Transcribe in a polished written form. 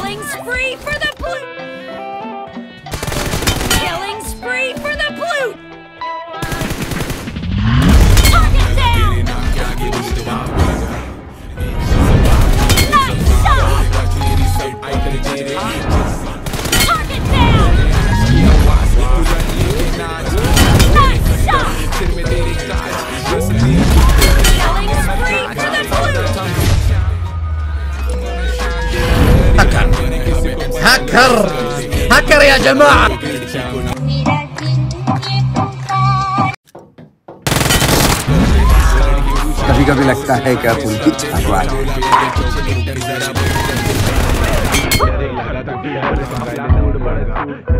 Killing spree for the blue. Killing spree for the blue. Target down. Nice shot. Target down. Nice shot. Killing spree for the blue. هكر يا جماعة. कभी-कभी लगता है कि आप उनकी छाप